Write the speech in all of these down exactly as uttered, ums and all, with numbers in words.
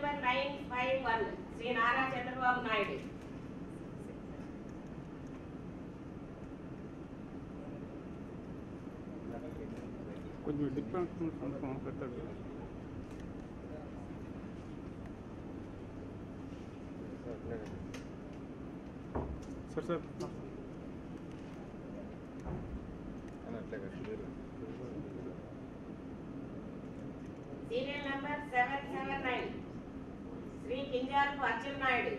Number nine five one Shri Nara Chandrababu Naidu. కొంచెం difference పెట్టండి sir. Sir serial number seven seven nine Shri Kinjarapu Atchannaidu.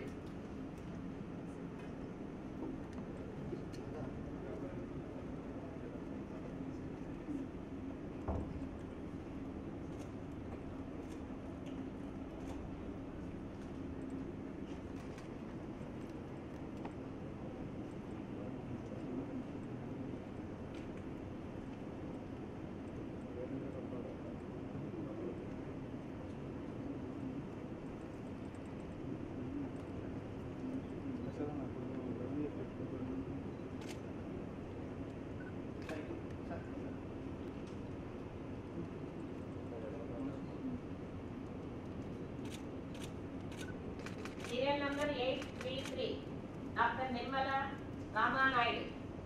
Serial number eight three three doctor Nirmala Ramanaidu.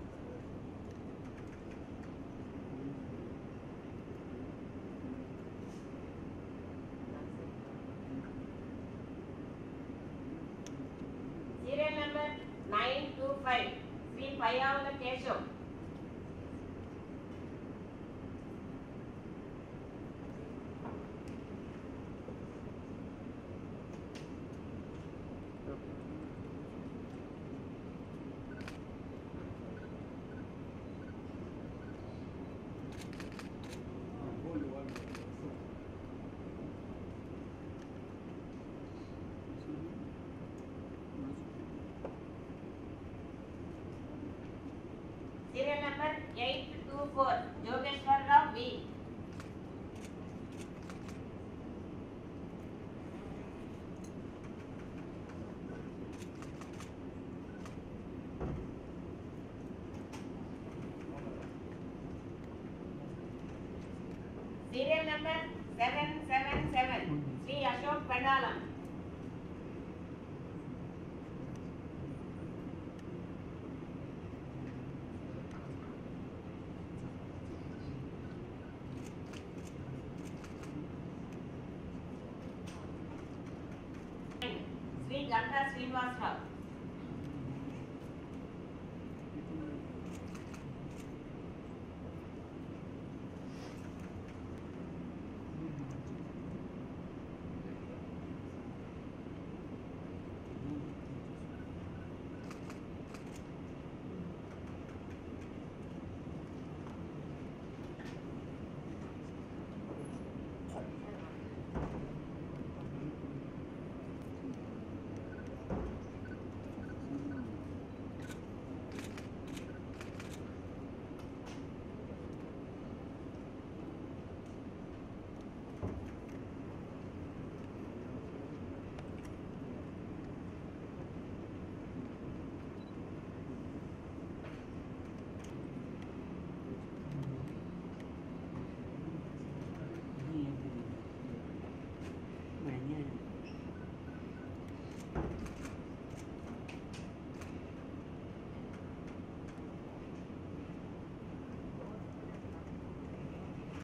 Serial number nine two five Shri Payyavula Keshav. Serial number eight two four Jogeswararao V. Serial number seven seven seven Shri Ashok Pendalam. Shri Ganta Srinivasarao.